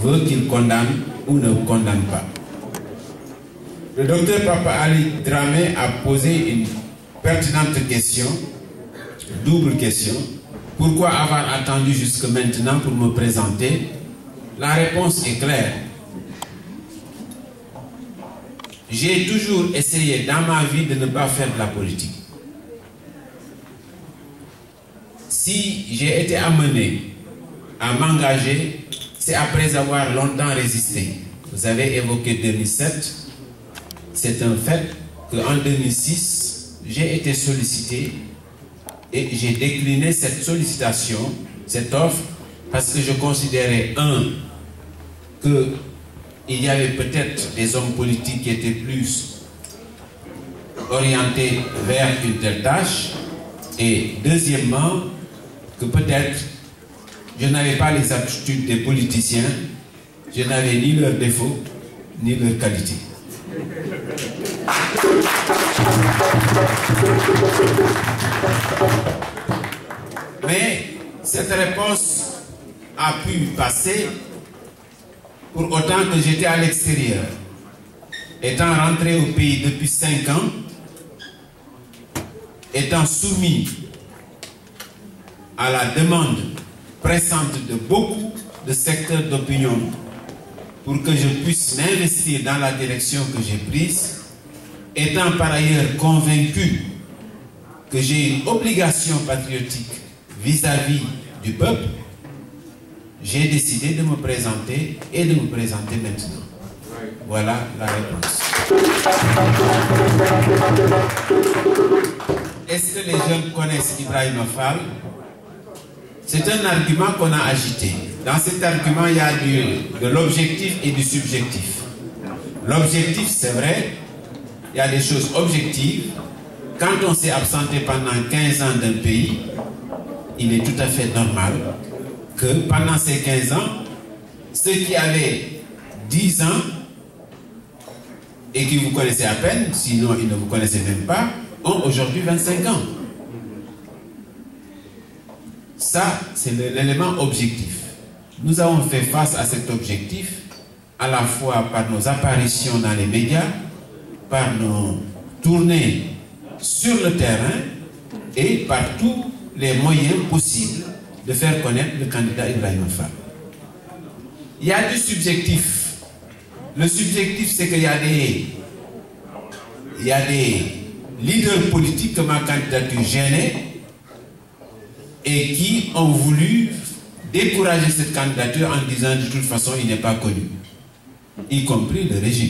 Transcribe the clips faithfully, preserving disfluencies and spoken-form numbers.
veut qu'il condamne ou ne condamne pas. Le docteur Papa Ali Dramé a posé une pertinente question, double question. Pourquoi avoir attendu jusque maintenant pour me présenter? La réponse est claire. J'ai toujours essayé dans ma vie de ne pas faire de la politique. Si j'ai été amené à m'engager, c'est après avoir longtemps résisté. Vous avez évoqué deux mille sept. C'est un fait qu'en deux mille six, j'ai été sollicité et j'ai décliné cette sollicitation, cette offre, parce que je considérais, un, qu'il y avait peut-être des hommes politiques qui étaient plus orientés vers une telle tâche, et deuxièmement, que peut-être je n'avais pas les aptitudes des politiciens, je n'avais ni leurs défauts, ni leurs qualités. Mais cette réponse a pu passer pour autant que j'étais à l'extérieur. Étant rentré au pays depuis cinq ans, étant soumis à la demande pressante de beaucoup de secteurs d'opinion pour que je puisse m'investir dans la direction que j'ai prise, étant par ailleurs convaincu que j'ai une obligation patriotique vis-à-vis du peuple, j'ai décidé de me présenter et de me présenter maintenant. Voilà la réponse. Est-ce que les jeunes connaissent Ibrahima Fall? C'est un argument qu'on a agité. Dans cet argument, il y a du, de l'objectif et du subjectif. L'objectif, c'est vrai, il y a des choses objectives. Quand on s'est absenté pendant quinze ans d'un pays, il est tout à fait normal que pendant ces quinze ans, ceux qui avaient dix ans et qui vous connaissaient à peine, sinon ils ne vous connaissaient même pas, ont aujourd'hui vingt-cinq ans. Ça, c'est l'élément objectif. Nous avons fait face à cet objectif à la fois par nos apparitions dans les médias, par nos tournées sur le terrain et par tous les moyens possibles de faire connaître le candidat Ibrahima Fall. Il y a du subjectif. Le subjectif, c'est qu'il y a des, il y a des leaders politiques que ma candidature gênait et qui ont voulu décourager cette candidature en disant de toute façon il n'est pas connu, y compris le régime.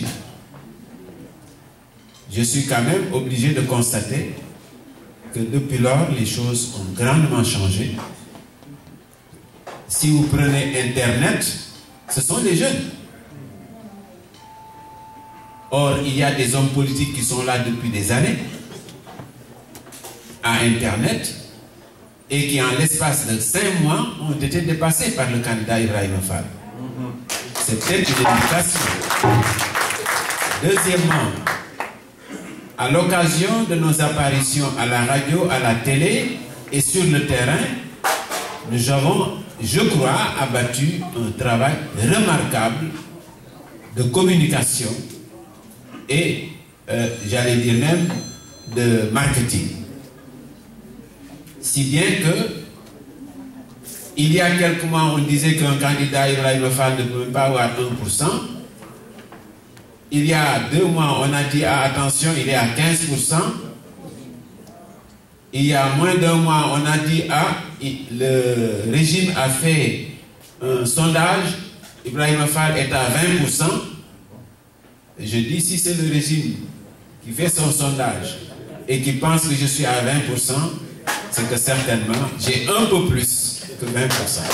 Je suis quand même obligé de constater que depuis lors les choses ont grandement changé. Si vous prenez Internet, ce sont les jeunes. Or, il y a des hommes politiques qui sont là depuis des années à Internet et qui, en l'espace de cinq mois, ont été dépassés par le candidat Ibrahima Fall. C'est peut-être une éducation. Deuxièmement, à l'occasion de nos apparitions à la radio, à la télé et sur le terrain, nous avons, je crois, abattu un travail remarquable de communication et, euh, j'allais dire même, de marketing. Si bien que, il y a quelques mois, on disait qu'un candidat Ibrahima Fall ne peut même pas avoir un pour cent. Il y a deux mois, on a dit, ah, attention, il est à quinze pour cent. Il y a moins d'un mois, on a dit, ah, le régime a fait un sondage, Ibrahima Fall est à vingt pour cent. Je dis, si c'est le régime qui fait son sondage et qui pense que je suis à vingt pour cent, c'est que certainement, j'ai un peu plus que vingt pour cent.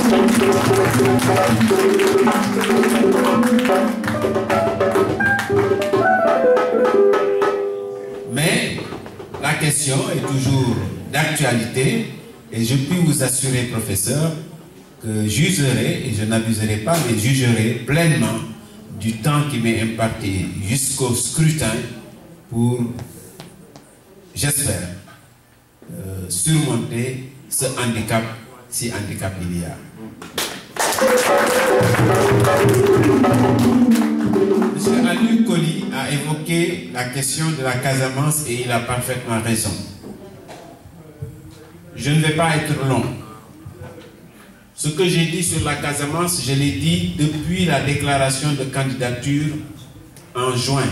Mais la question est toujours d'actualité et je puis vous assurer, professeur, que j'userai, et je n'abuserai pas, mais jugerai pleinement du temps qui m'est imparti jusqu'au scrutin pour, j'espère, euh, surmonter ce handicap, si handicap il y a. évoqué la question de la Casamance et il a parfaitement raison. Je ne vais pas être long. Ce que j'ai dit sur la Casamance, je l'ai dit depuis la déclaration de candidature en juin.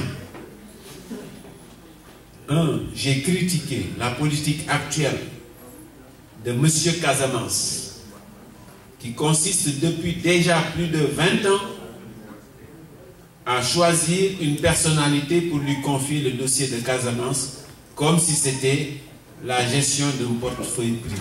Un, j'ai critiqué la politique actuelle de M. Casamance, qui consiste depuis déjà plus de vingt ans à choisir une personnalité pour lui confier le dossier de Casamance comme si c'était la gestion d'un portefeuille privé.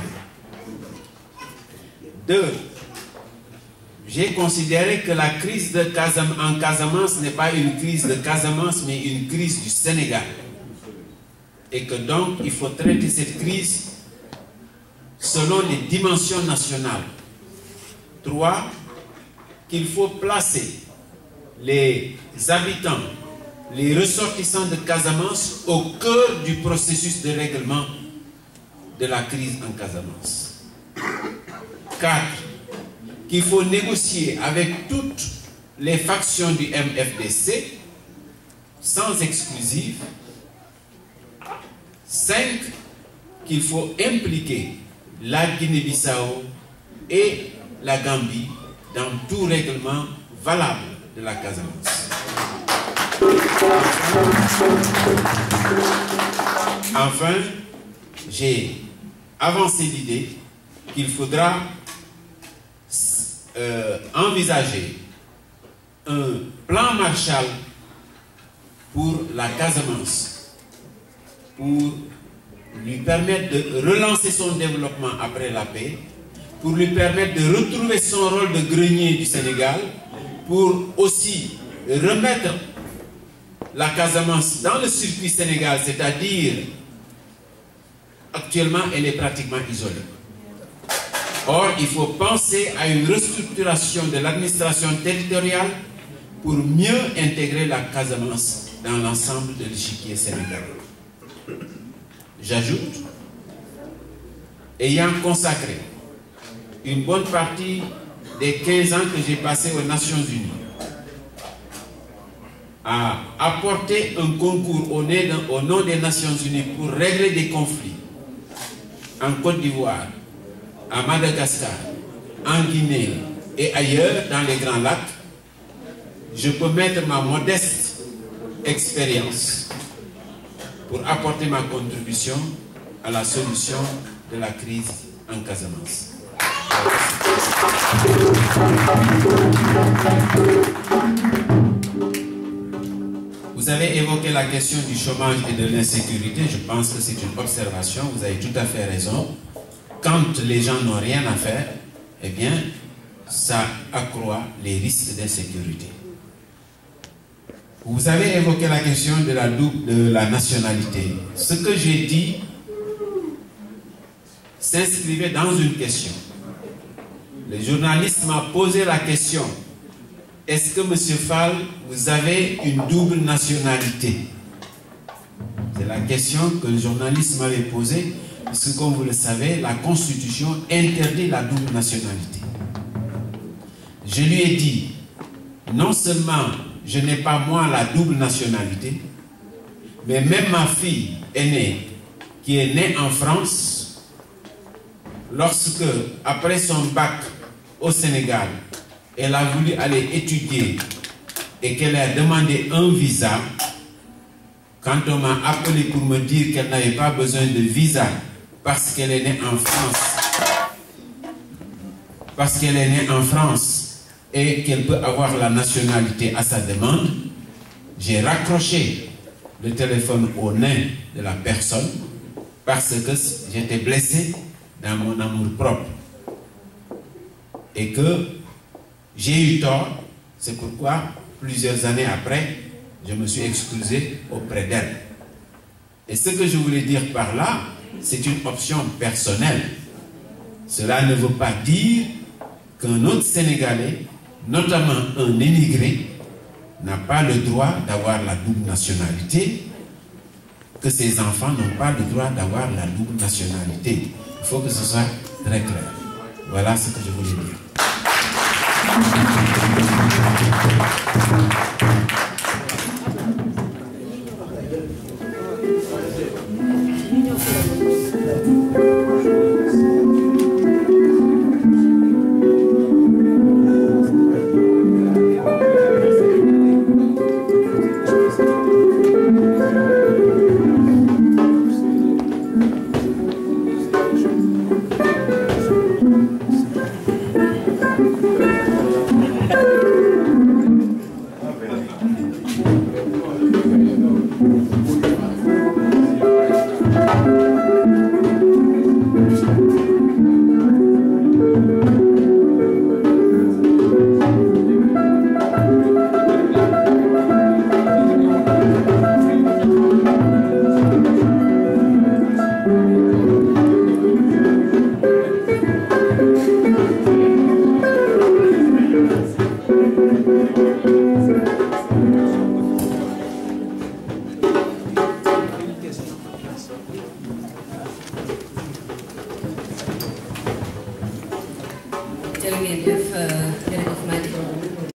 Deux, j'ai considéré que la crise de Casam en Casamance n'est pas une crise de Casamance, mais une crise du Sénégal. Et que donc, il faut traiter cette crise selon les dimensions nationales. Trois, qu'il faut placer les habitants, les ressortissants de Casamance au cœur du processus de règlement de la crise en Casamance. Quatre, qu'il faut négocier avec toutes les factions du M F D C, sans exclusive. Cinq, qu'il faut impliquer la Guinée-Bissau et la Gambie dans tout règlement valable de la Casamance. Enfin, j'ai avancé l'idée qu'il faudra euh, envisager un plan Marshall pour la Casamance, pour lui permettre de relancer son développement après la paix, pour lui permettre de retrouver son rôle de grenier du Sénégal, pour aussi remettre la Casamance dans le circuit Sénégal, c'est-à-dire actuellement elle est pratiquement isolée. Or, il faut penser à une restructuration de l'administration territoriale pour mieux intégrer la Casamance dans l'ensemble de l'échiquier sénégalais. J'ajoute, ayant consacré une bonne partie des quinze ans que j'ai passés aux Nations Unies à apporter un concours au nom des Nations Unies pour régler des conflits en Côte d'Ivoire, à Madagascar, en Guinée et ailleurs dans les Grands Lacs, je peux mettre ma modeste expérience pour apporter ma contribution à la solution de la crise en Casamance. Vous avez évoqué la question du chômage et de l'insécurité. Je pense que c'est une observation. Vous avez tout à fait raison. Quand les gens n'ont rien à faire, eh bien, ça accroît les risques d'insécurité. Vous avez évoqué la question de la, de la nationalité. Ce que j'ai dit s'inscrivait dans une question. Le journaliste m'a posé la question: est-ce que M. Fall, vous avez une double nationalité? C'est la question que le journaliste m'avait posée, parce que comme vous le savez, la Constitution interdit la double nationalité. Je lui ai dit, non seulement je n'ai pas moi la double nationalité, mais même ma fille aînée, qui est née en France, lorsque, après son bac au Sénégal, elle a voulu aller étudier et qu'elle a demandé un visa, quand on m'a appelé pour me dire qu'elle n'avait pas besoin de visa parce qu'elle est née en France, parce qu'elle est née en France et qu'elle peut avoir la nationalité à sa demande, j'ai raccroché le téléphone au nez de la personne parce que j'étais blessé dans mon amour propre et que j'ai eu tort. C'est pourquoi plusieurs années après, je me suis excusé auprès d'elle. Et ce que je voulais dire par là, c'est une option personnelle. Cela ne veut pas dire qu'un autre Sénégalais, notamment un émigré, n'a pas le droit d'avoir la double nationalité, que ses enfants n'ont pas le droit d'avoir la double nationalité. Il faut que ce soit très clair. Voilà ce que je voulais dire. jërë ngeen jëf jërëjëf Madi